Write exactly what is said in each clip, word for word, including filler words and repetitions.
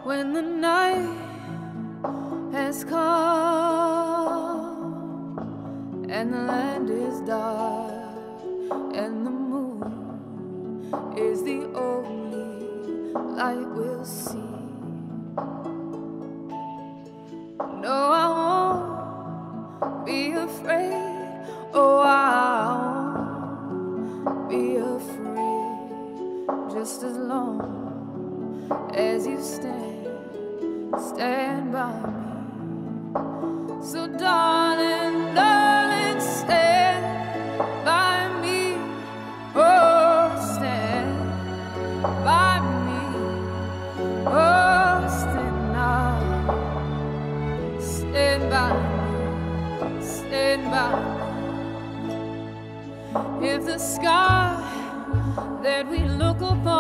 when the night has come and the land is dark and the moon is the only light we'll see. No, I won't be afraid. Oh, I won't be afraid, just as long as you stand, stand by me. So darling, darling, stand by me. Oh, stand by me. Oh, stand now. Stand by me. Stand by me. If the sky that we look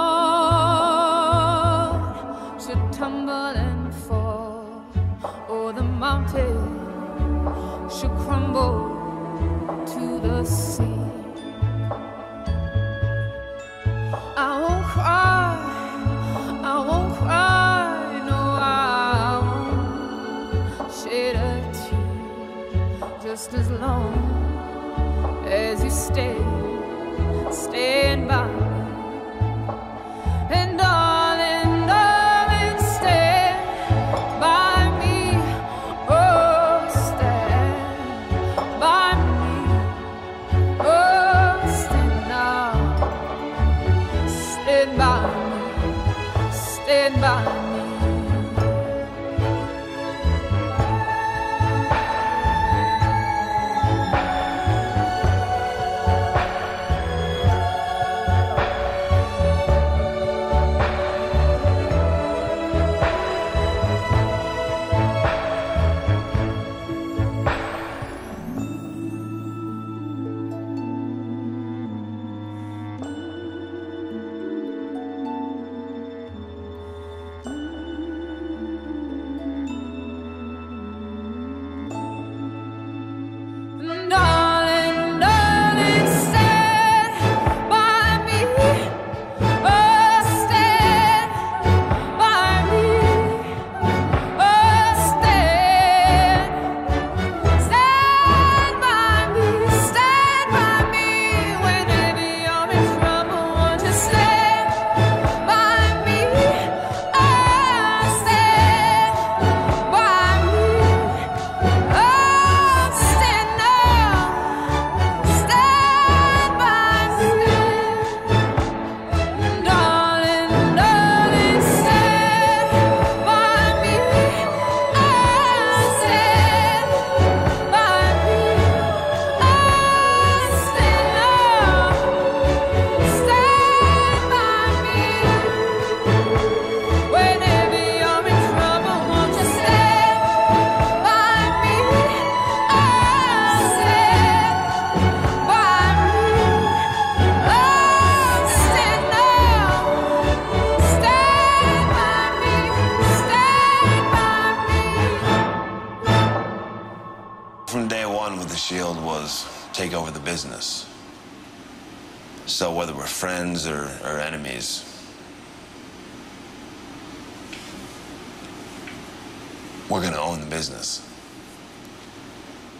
upon should tumble and fall, or the mountain should crumble to the sea, I won't cry, I won't cry, no, I won't shed a tear, just as long as you stay, stand by me. And darling, darling, stand by me. Oh, stand by me. Oh, stand now. Stand by me. Stand by me. From day one with the Shield was take over the business. So whether we're friends or, or enemies, we're gonna own the business.